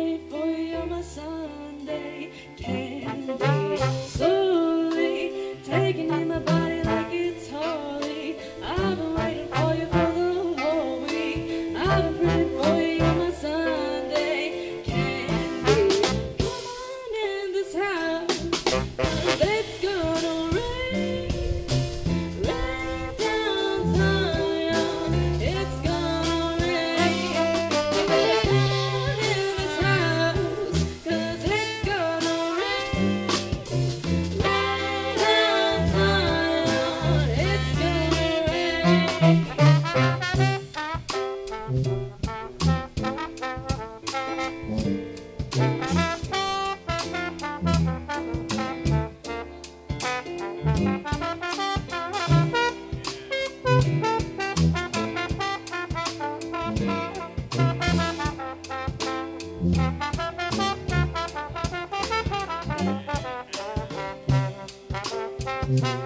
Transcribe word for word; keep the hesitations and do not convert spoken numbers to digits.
ready for you, my Sunday candy. Slowly taking in my body like it's holy. I've been waiting for you for the whole week. I've been praying for you, my Sunday candy. Come on in this house, 'cause it's gonna rain. Rain down Zion, it's gonna rain. Come on in this house, 'cause it's gonna rain. Rain down Zion, it's gonna rain. Thank you.